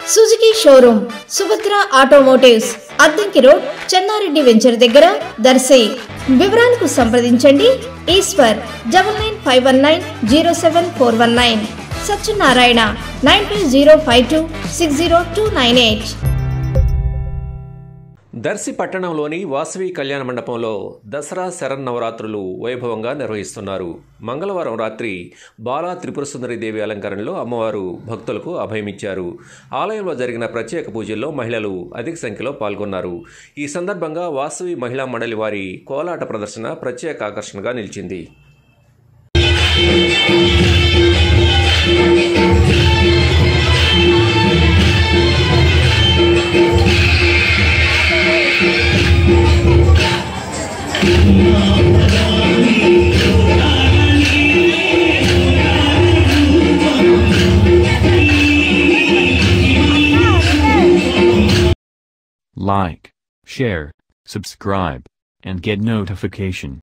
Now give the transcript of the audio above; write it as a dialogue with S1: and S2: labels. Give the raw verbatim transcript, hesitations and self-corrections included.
S1: Suzuki showroom Subhadra automotives Addanki road Chennareddy venture దగ్గర దర్శి. వివరాలకు సంప్రదించండి Eswar double nine five one nine zero seven four one nine, Satyanarayana nine two zero five two six zero two nine eight.
S2: Darsi పట్టణంలోని వాసవి కళ్యాణ మండపంలో దసరా శరన్నవరాత్రులు వైభవంగా నిర్వహిస్తున్నారు. మంగళవారం రాత్రి బాలా త్రిపురసుందరి దేవి అలంకరణలో అమ్మవారు భక్తులకు అభయమిచ్చారు. ఆలయంలో జరిగిన ప్రత్యేక పూజల్లో మహిళలు అధిక సంఖ్యలో పాల్గొన్నారు. ఈ సందర్భంగా వాసవి మహిళా మండలి వారి కోలాట ప్రదర్శన ప్రత్యేక ఆకర్షణగా నిలిచింది.
S3: Like, share, subscribe, and get notification.